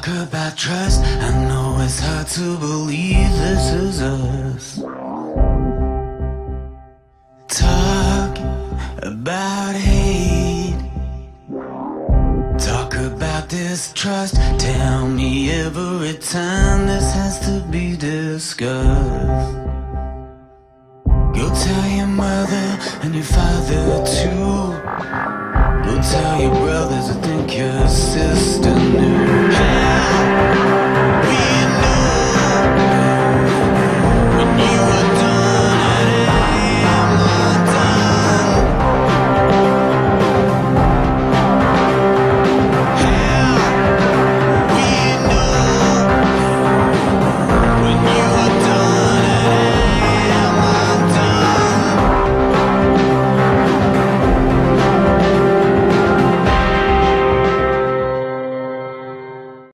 Talk about trust, I know it's hard to believe this is us. Talk about hate. Talk about distrust. Tell me every time this has to be discussed. Go tell your mother and your father too. Go tell your brothers, I think your sister knew.